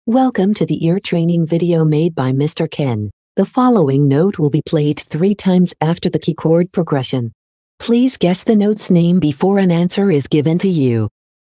Welcome to the ear training video made by Mr. Ken. The following note will be played 3 times after the key chord progression. Please guess the note's name before an answer is given to you.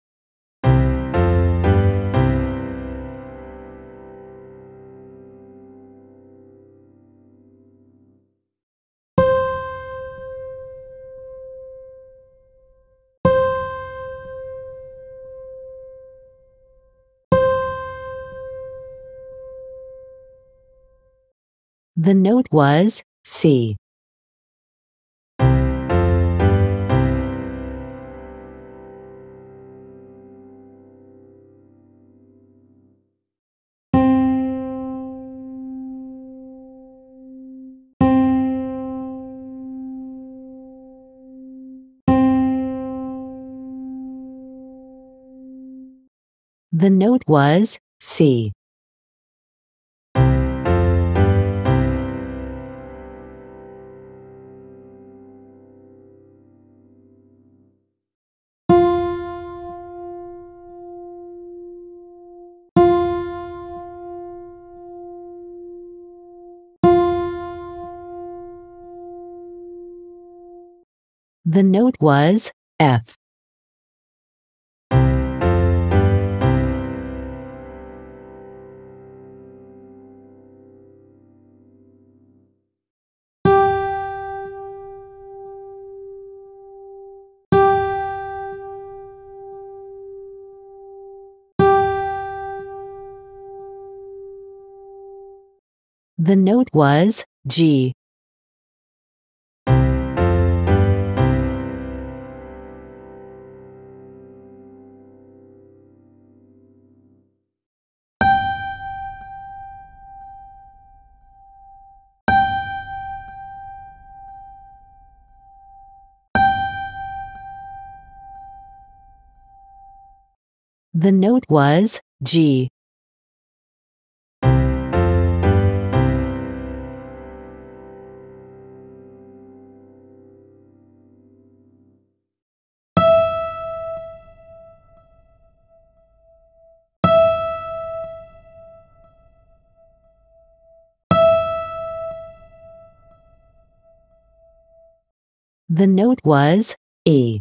The note was C. The note was C. The note was F. The note was G. The note was G. The note was E.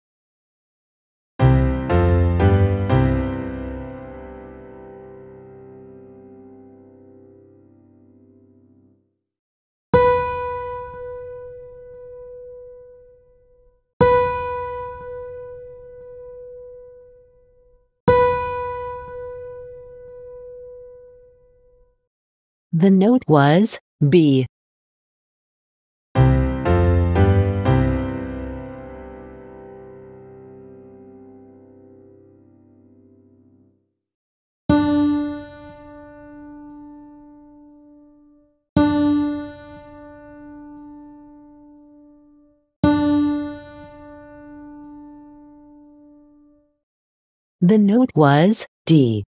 The note was B. The note was D.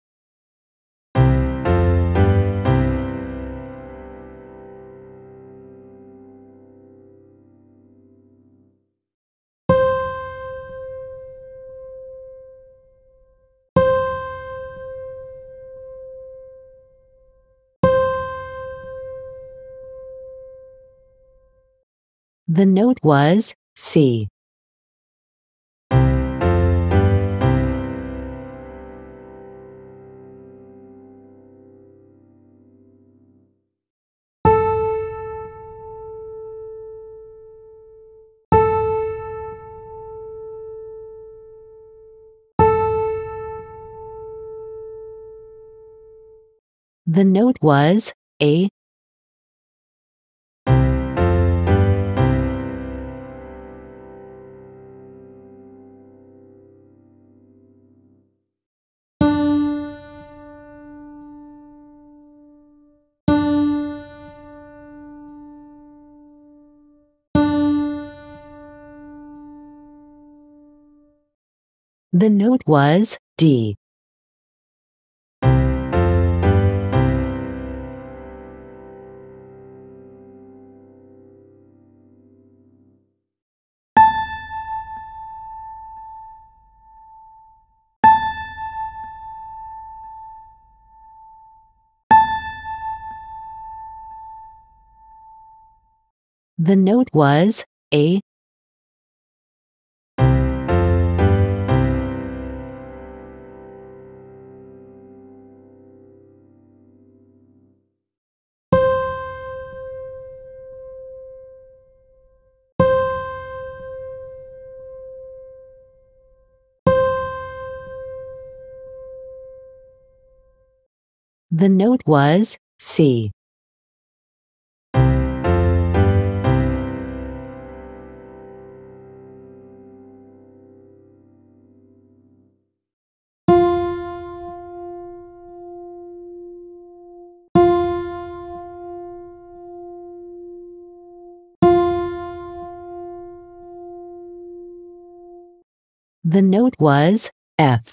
The note was C. The note was A. The note was D. The note was A. The note was C. The note was F.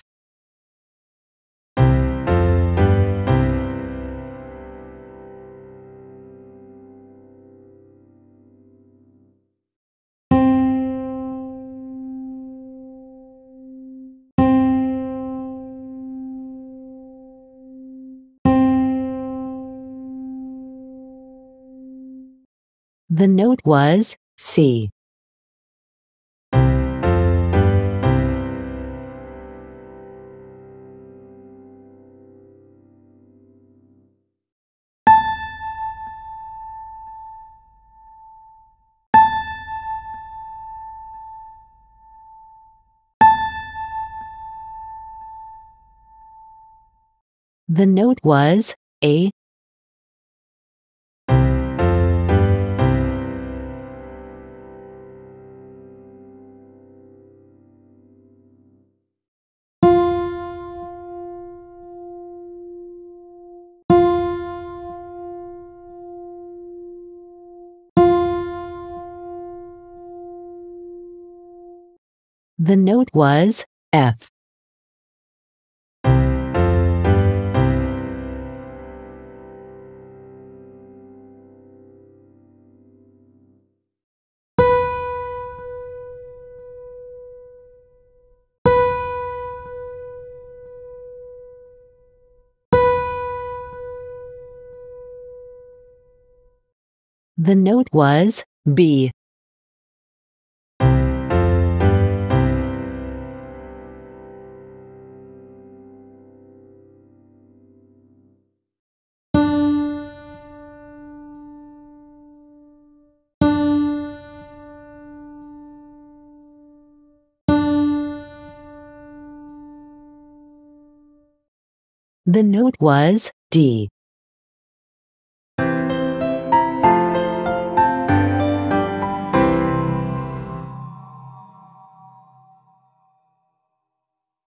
The note was C. The note was A. The note was F. The note was B. The note was D.